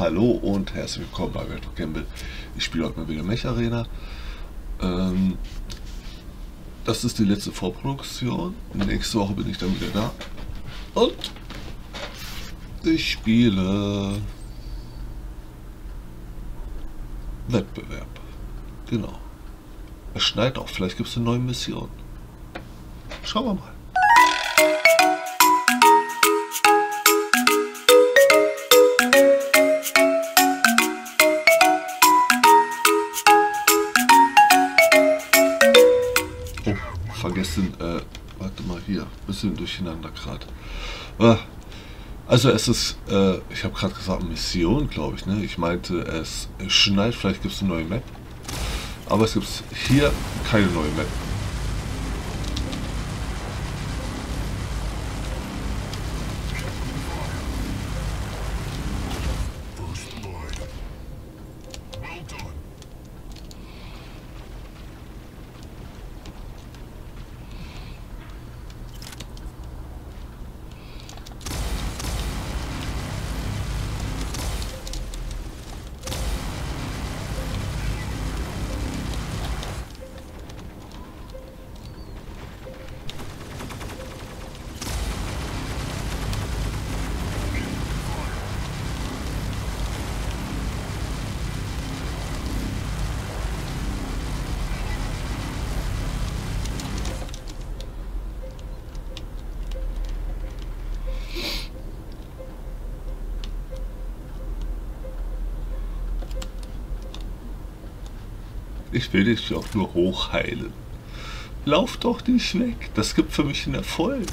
Hallo und herzlich willkommen bei Red Gamble. Ich spiele heute mal wieder Mech Arena. Das ist die letzte Vorproduktion. Nächste Woche bin ich dann wieder da. Und ich spiele Wettbewerb. Genau. Es schneit auch. Vielleicht gibt es eine neue Mission. Schauen wir mal. Vergessen, warte mal hier, bisschen durcheinander gerade. Also es ist, ich habe gerade gesagt Mission, glaube ich, ne? Ich meinte, es schneit, vielleicht gibt es eine neue Map. Aber es gibt hier keine neue Map. Ich will dich auch nur hochheilen. Lauf doch nicht weg. Das gibt für mich einen Erfolg.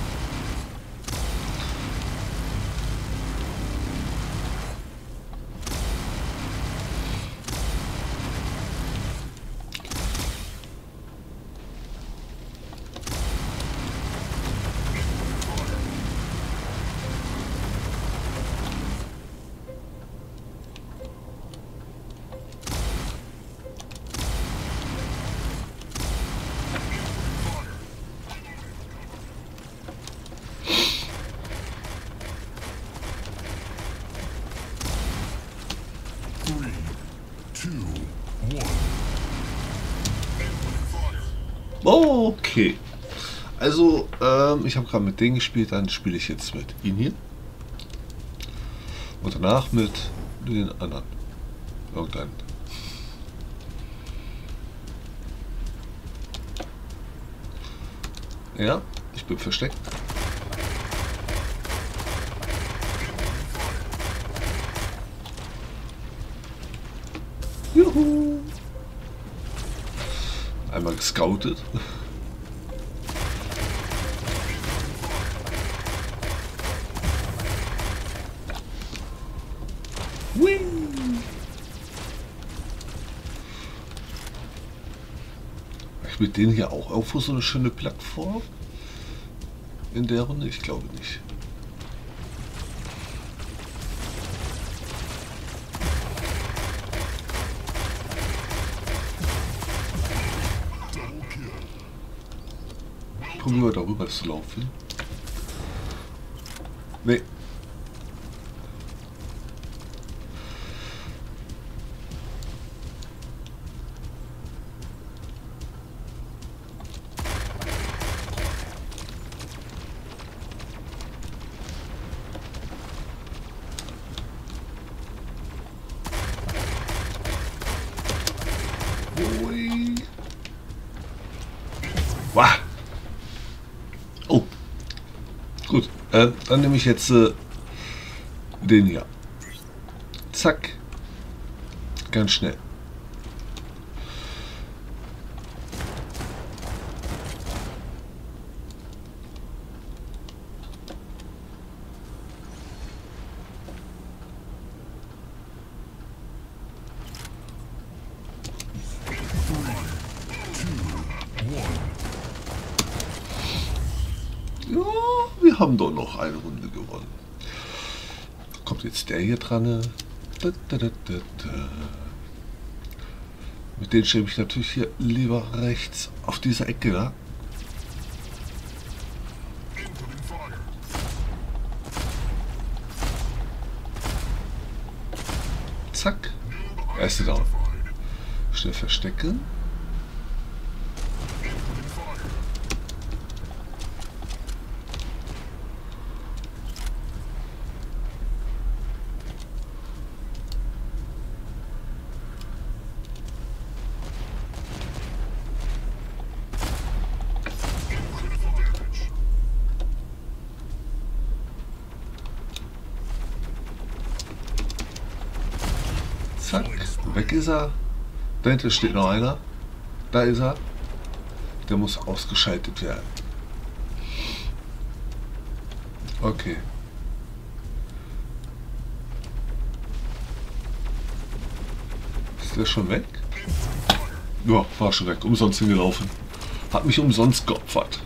Okay. Also, ich habe gerade mit denen gespielt, dann spiele ich jetzt mit ihnen hier. Und danach mit den anderen. Irgendeinen. Ja, ich bin versteckt. Juhu! Einmal gescoutet. Ich mit denen hier auch irgendwo so eine schöne Plattform in der Runde? Ich glaube nicht. Probieren wir darüber zu laufen. Nee. Ui. Wow. Oh, gut. Dann nehme ich jetzt den hier. Zack. Ganz schnell. Ja, wir haben doch noch eine Runde gewonnen. Kommt jetzt der hier dran. Mit denen stelle ich natürlich hier lieber rechts auf dieser Ecke da. Zack. Erste down. Schnell verstecken. Zack, weg ist er. Dahinter steht noch einer. Da ist er. Der muss ausgeschaltet werden. Okay. Ist der schon weg? Ja, war schon weg. Umsonst hingelaufen. Hat mich umsonst geopfert.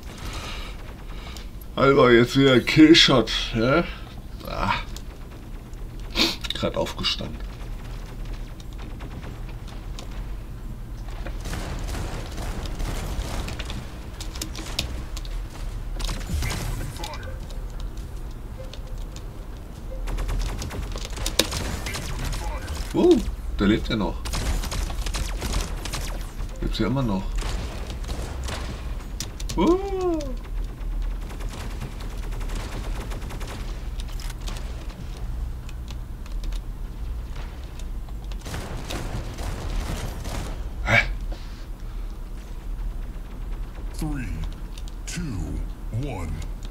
Alter, jetzt wieder Killshot. Ja? Ah. Gerade aufgestanden. Der lebt ja noch. Lebt ja immer noch. Hä? 3, 2, 1.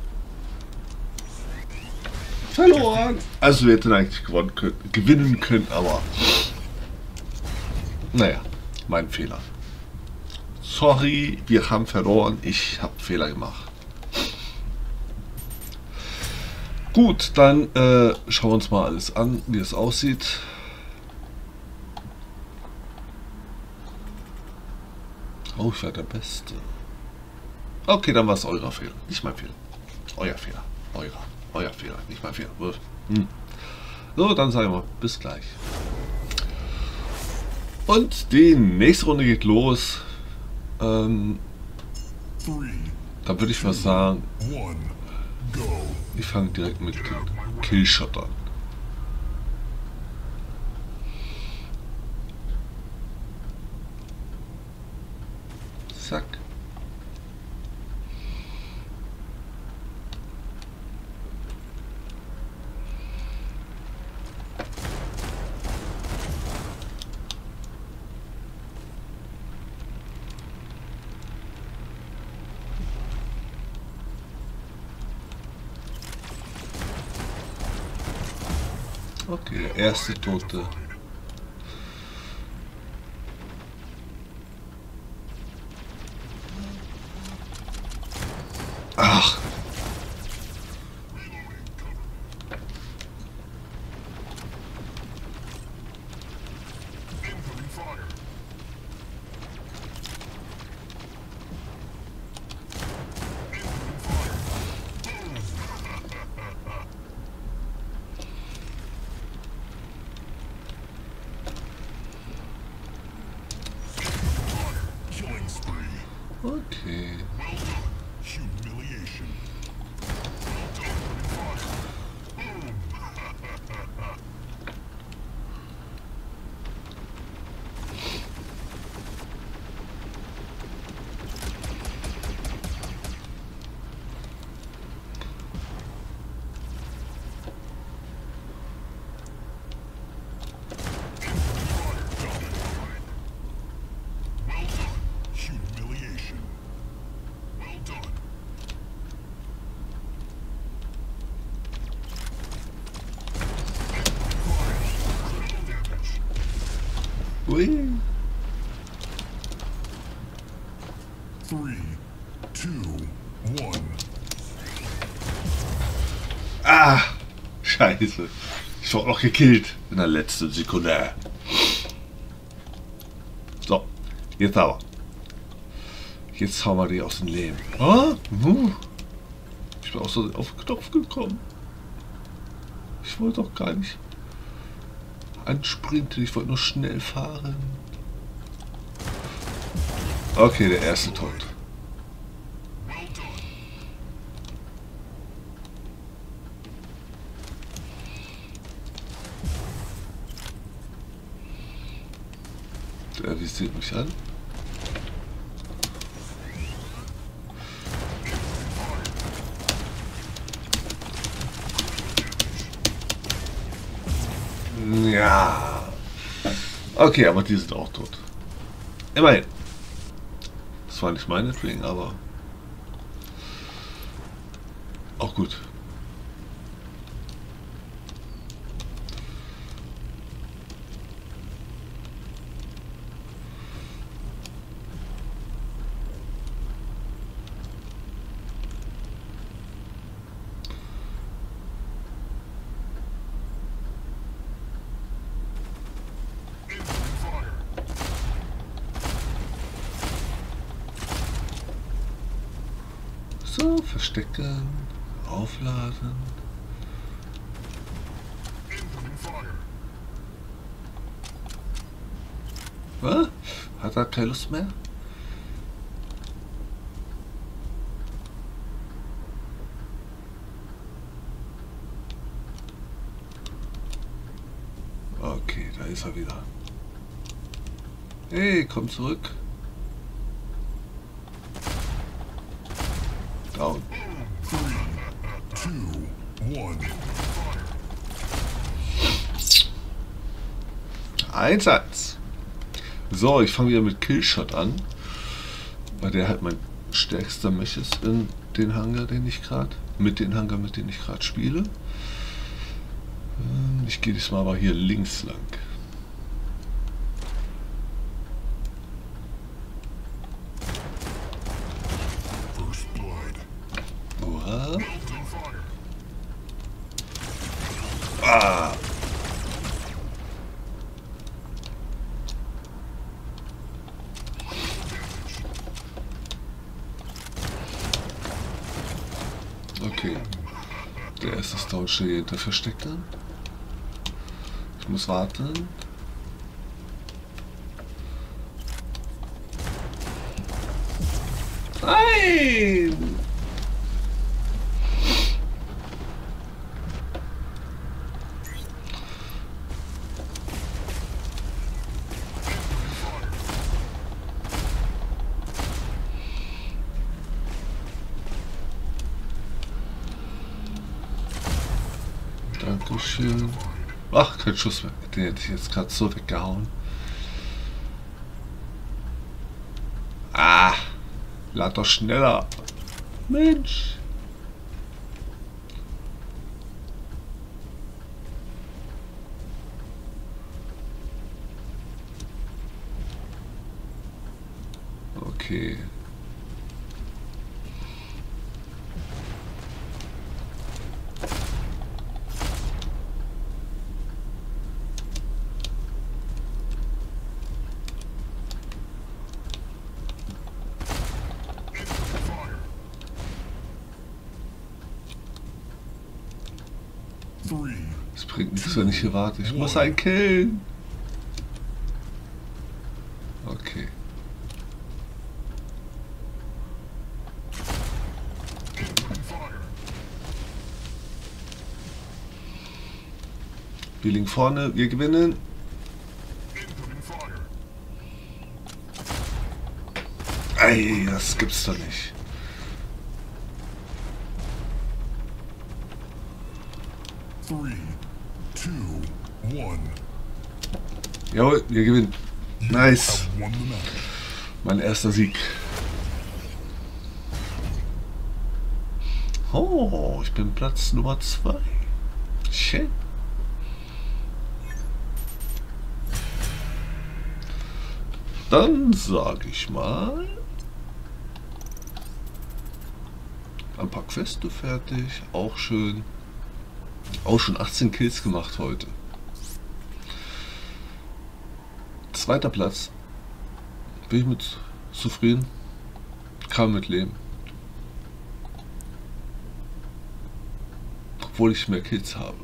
Verloren! Also wir hätten eigentlich gewinnen können, aber naja, mein Fehler. Sorry, wir haben verloren. Ich habe Fehler gemacht. Gut, dann schauen wir uns mal alles an, wie es aussieht. Oh, ich war der Beste. Okay, dann war es euer Fehler, nicht mein Fehler. Euer Fehler, euer Fehler, nicht mein Fehler. So, dann sagen wir bis gleich. Und die nächste Runde geht los. Dann würde ich mal sagen, ich fange direkt mit dem Killshot an. Zack. Okay, der erste Tote. Ach. Okay. Ui. 3, 2, 1. Ah, scheiße. Ich wurde noch gekillt in der letzten Sekunde. So, jetzt aber. Jetzt hauen wir die aus dem Leben. Ich bin auch so auf den Knopf gekommen. Ich wollte doch gar nicht ansprinten, ich wollte nur schnell fahren. Okay, der erste tot. Der visiert mich an. Ja. Okay, aber die sind auch tot. Immerhin. Das war nicht meinetwegen, aber auch gut. So, verstecken, aufladen. Was? Hat er keine Lust mehr? Okay, da ist er wieder. Hey, komm zurück. Down. 3, 2, 1. 1-1. So, ich fange wieder mit Killshot an. Weil der halt mein stärkster Mech ist in den Hangar, den ich gerade. Mit den Hangar, mit denen ich gerade spiele. Ich gehe diesmal aber hier links lang. First blood. Oha. Ah. Okay. Der erste Stone steht hinter versteckt dann. Ich muss warten. Nein! Dankeschön. Ach, kein Schuss mehr. Den hätte ich jetzt gerade so weggehauen. Ah, lad doch schneller. Mensch. Okay. Es bringt nichts, wenn ich hier warte. Ich muss einen killen. Okay. Wir liegen vorne, wir gewinnen. Ey, das gibt's doch nicht. Jawohl, wir gewinnen. Nice. Mein erster Sieg. Oh, ich bin Platz Nummer 2. Schön. Dann sage ich mal, ein paar Queste fertig, auch schön. Auch schon 18 Kills gemacht heute. Zweiter Platz. Bin ich mit zufrieden? Kann mit leben. Obwohl ich mehr Kills habe.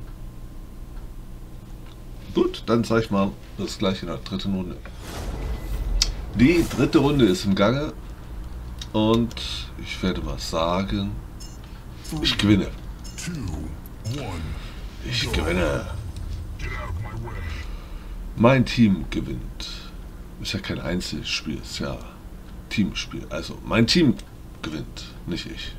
Gut, dann zeige ich mal das gleiche in der dritten Runde. Die dritte Runde ist im Gange. Und ich werde mal sagen, ich gewinne. Ich gewinne. Mein Team gewinnt Ist ja kein Einzelspiel, ist ja Teamspiel. Also mein Team gewinnt, nicht ich.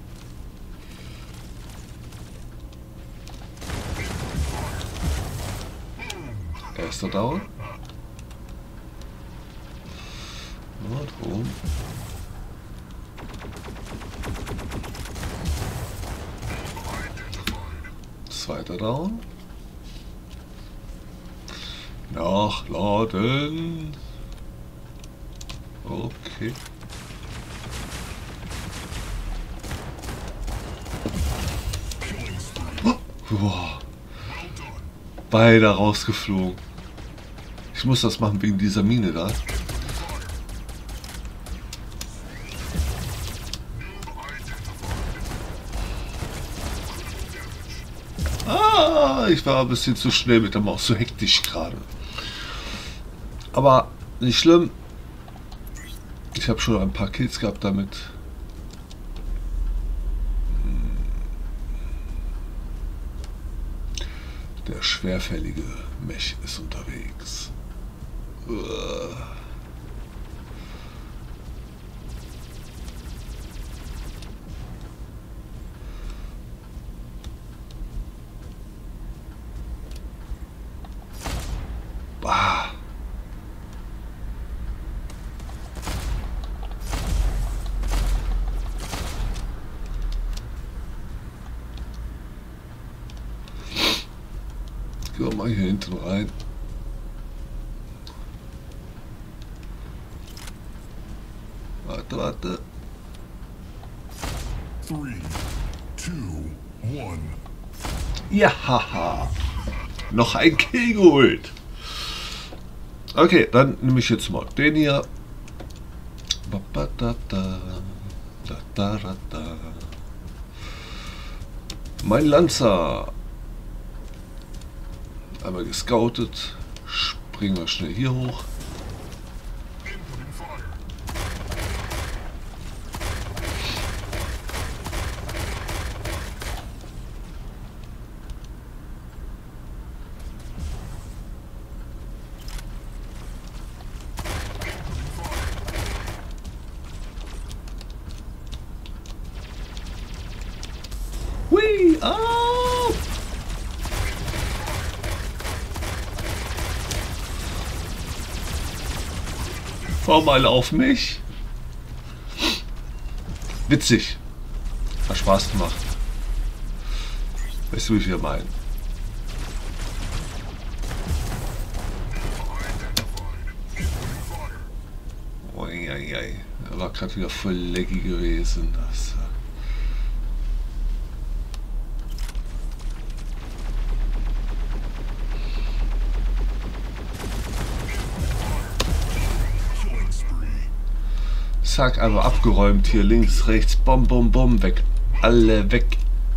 Erster Down. Und oben. Zweiter Down. Nachladen. Okay. Boah. Beide rausgeflogen. Ich muss das machen wegen dieser Mine da. Ah, ich war ein bisschen zu schnell mit der Maus, so hektisch gerade. Aber nicht schlimm. Ich habe schon ein paar Kills gehabt damit. Der schwerfällige Mech ist unterwegs. Bah. Gehen wir mal hier hinten rein. Warte. 3, 2, 1. Ja, haha. Noch ein Kill geholt. Okay, dann nehme ich jetzt mal den hier. Mein Lancer. Einmal gescoutet. Springen wir schnell hier hoch. Hui, ah! Fahr mal auf mich. Witzig. Hat Spaß gemacht. Weißt du, wie wir meinen? Uiuiui. Er war gerade wieder voll lecky gewesen. Das, zack, einfach abgeräumt hier links, rechts, bom, bom, bom, weg. Alle weg.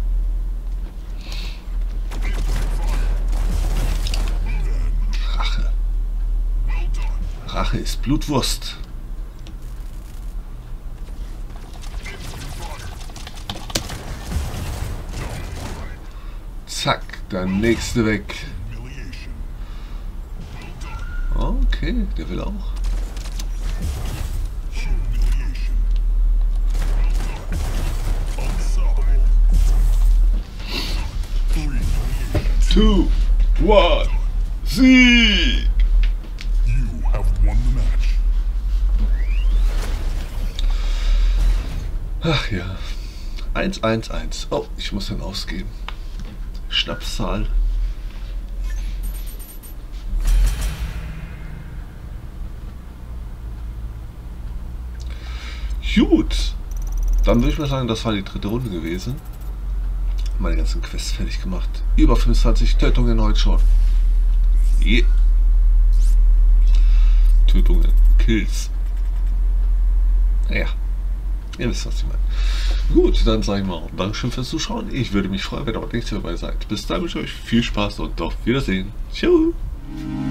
Rache. Rache ist Blutwurst. Zack, der nächste weg. Okay, der will auch. Two, one, Sieg! You have won the match. Ach ja. 1-1-1. Oh, ich muss dann ausgeben. Schnapszahl. Gut. Dann würde ich mal sagen, das war die dritte Runde gewesen. Meine ganzen Quests fertig gemacht. Über 25 Tötungen heute schon. Yeah. Tötungen, Kills. Naja, ihr wisst, was ich meine. Gut, dann sage ich mal Dankeschön fürs Zuschauen. Ich würde mich freuen, wenn ihr auch nächstes Mal dabei seid. Bis dann wünsche ich euch viel Spaß und auf Wiedersehen. Ciao.